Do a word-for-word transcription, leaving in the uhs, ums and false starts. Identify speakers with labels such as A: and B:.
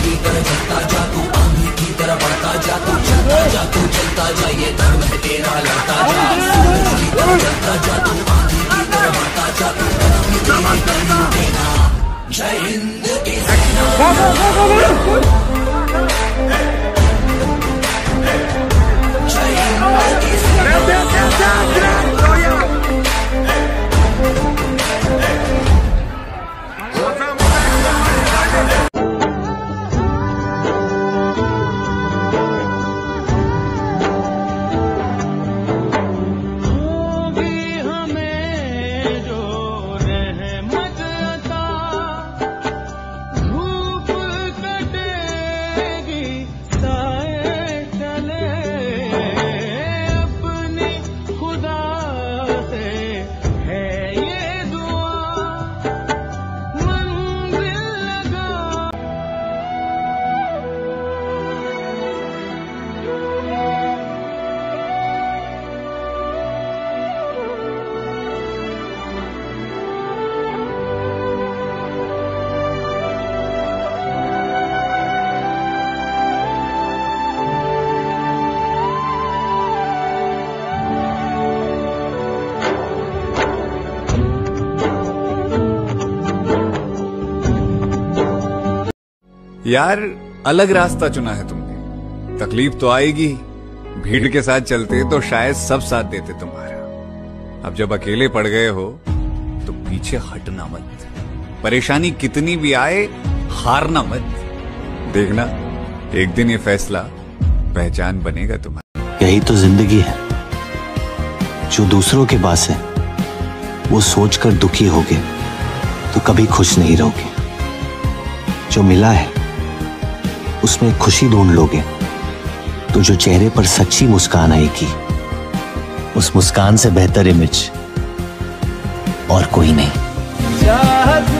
A: की तरह चलता जा तू, आंधी की तरह बढ़ता जा तू, चलता जा तू चलता जा, ये धर्म है तेरा लड़ता जा, सूरज की तरह चलता जा तू, आंधी की तरह बढ़ता जा तू, तरक्की तेरी करनी देना। जय हिंद की सेना, जय हिंद की सेना।
B: यार अलग रास्ता चुना है तुमने, तकलीफ तो आएगी, भीड़ के साथ चलते तो शायद सब साथ देते तुम्हारा। अब जब अकेले पड़ गए हो तो पीछे हटना मत, परेशानी कितनी भी आए हारना मत। देखना एक दिन ये फैसला पहचान बनेगा तुम्हारी।
C: यही तो जिंदगी है, जो दूसरों के पास है वो सोचकर दुखी होगे तो कभी खुश नहीं रहोगे, जो मिला है उसमें खुशी ढूंढ लोगे तो जो चेहरे पर सच्ची मुस्कान आएगी उस मुस्कान से बेहतर इमेज और कोई नहीं।